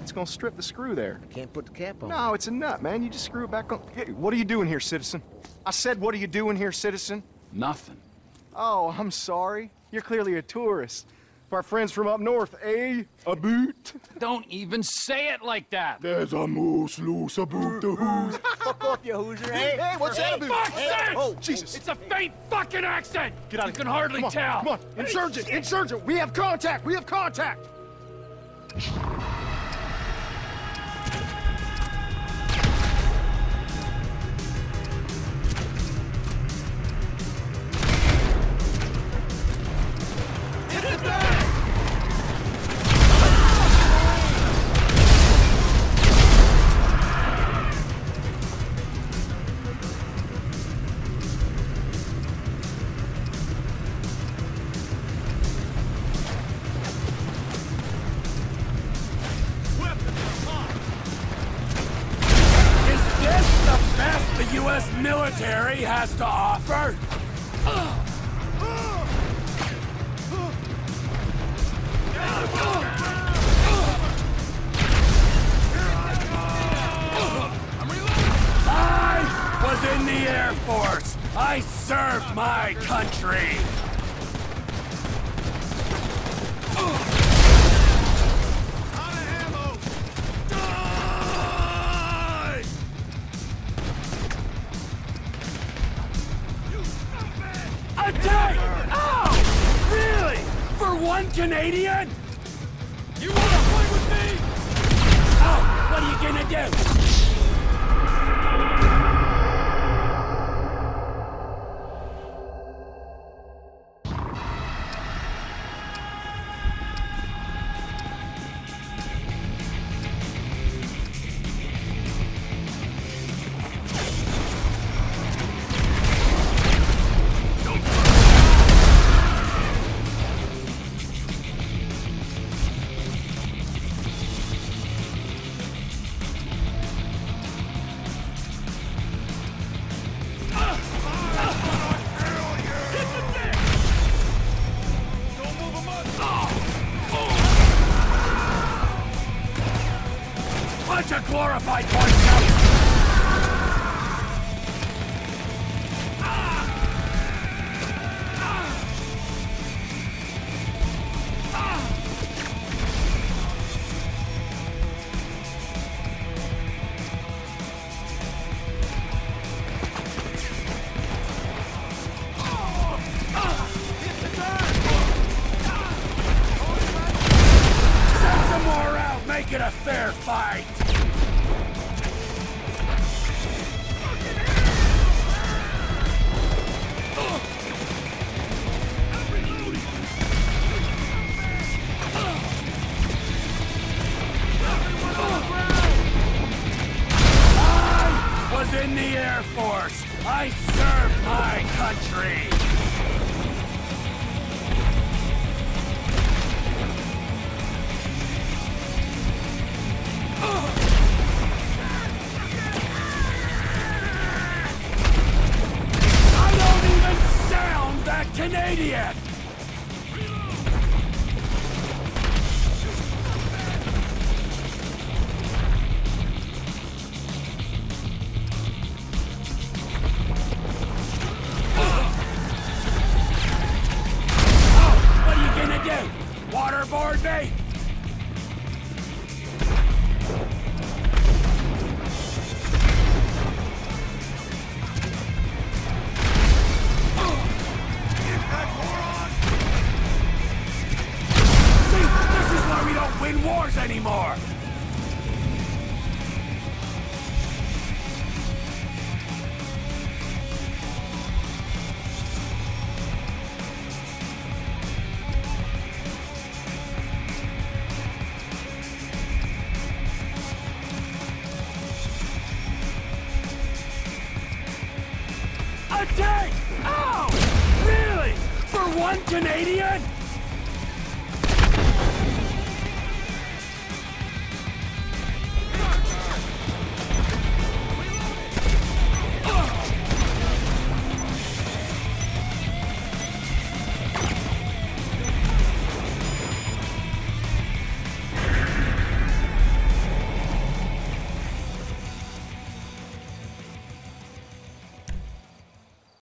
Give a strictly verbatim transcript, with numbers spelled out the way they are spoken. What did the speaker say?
It's gonna strip the screw there. I can't put the cap on. No, it's a nut, man. You just screw it back on. Hey, what are you doing here, citizen? I said, what are you doing here, citizen? Nothing. Oh, I'm sorry. You're clearly a tourist. For our friends from up north, eh? A boot? Don't even say it like that. There's a moose loose, a boot the who's. Fuck off, you Hoosier. Hey, Hey, what's that about? Fuck's sake! Oh, Jesus. It's a faint fucking accent! Get out You of can here. hardly Come on, tell. Come on, insurgent, insurgent, we have contact, we have contact! The U S military has to offer? I was in the Air Force. I served my country. Attack! Oh! Really? For one Canadian? You wanna play with me? Oh, what are you gonna do? Bunch of glorified Boy Scouts! Send some more out, make it a fair fight! I was in the Air Force. I served my country. I don't even sound that Canadian. Waterboard me! See, this is why we don't win wars anymore! A tank! Oh! Really? For one Canadian?